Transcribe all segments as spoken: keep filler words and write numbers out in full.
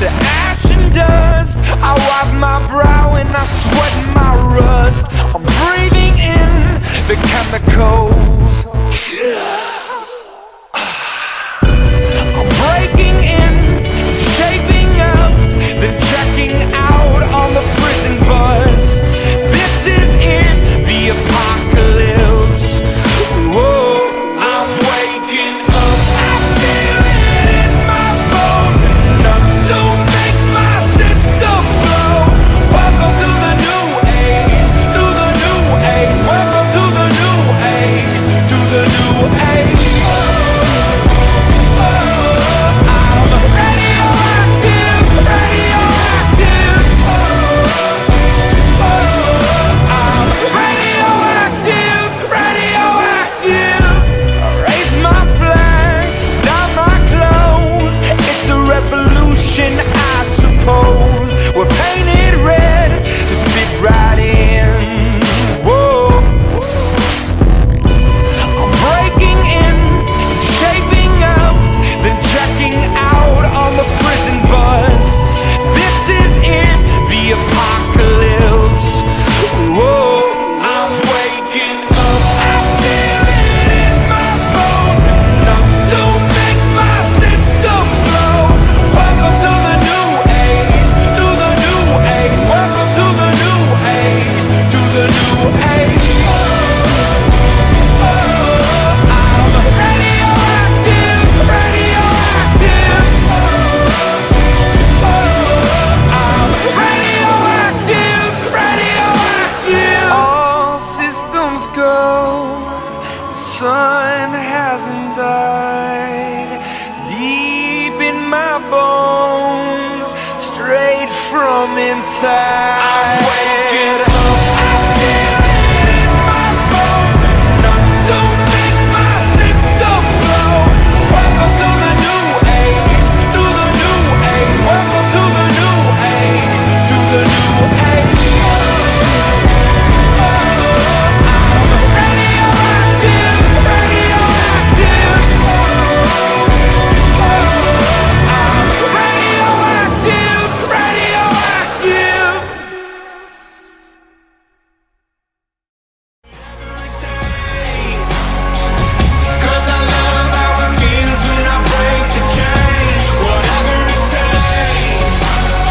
to ash and dust. I wipe my brow and I sweat my rust. I'm breathing in the chemicals. I'm breaking in, shaping up, then checking out on the prison bus. This is it, the apocalypse. Whoa, I'm waking up, I feel it in my bones. Enough to make my system blow. Welcome to the new age, to the new age. Welcome to the new age, to the new age. I suppose we're painted red to fit right in. Whoa, I'm breaking in, shaping up, then checking out on the prison bus. This is it, the apocalypse. Whoa, I'm waking up, I feel it in my bones. Enough to make my system blow. Welcome to the new age, to the new age. Welcome to the new age, to the new age. Oh, I'm radioactive, radioactive. Oh, I'm radioactive, radioactive. All systems go, the sun hasn't died. Deep in my bones, straight from inside. I'm waking up, I feel it in my bones. Enough to make my system blow. Welcome to the new age, to the new age. Welcome to the new age, to the new age. I'm radioactive, radioactive. Radioactive, radioactive. Cause I love how it feels when I break the chains. Whatever it takes.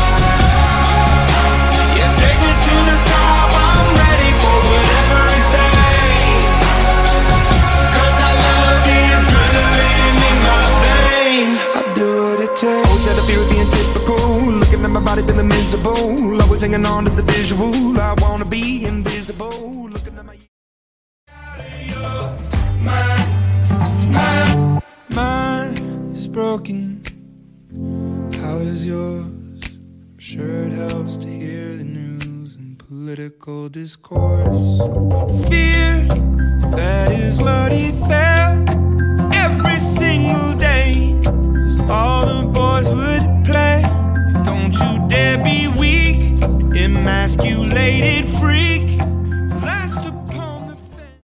Yeah, take me to the top, I'm ready for whatever it takes. Cause I love the adrenaline in my veins. I do what it takes. Always had a fear of being typical, looking at my body feeling miserable. Always hanging on to the visual, I wanna be invisible. Looking at my mind is broken. How is yours? I'm sure it helps to hear the news and political discourse. Fear, that is what he felt.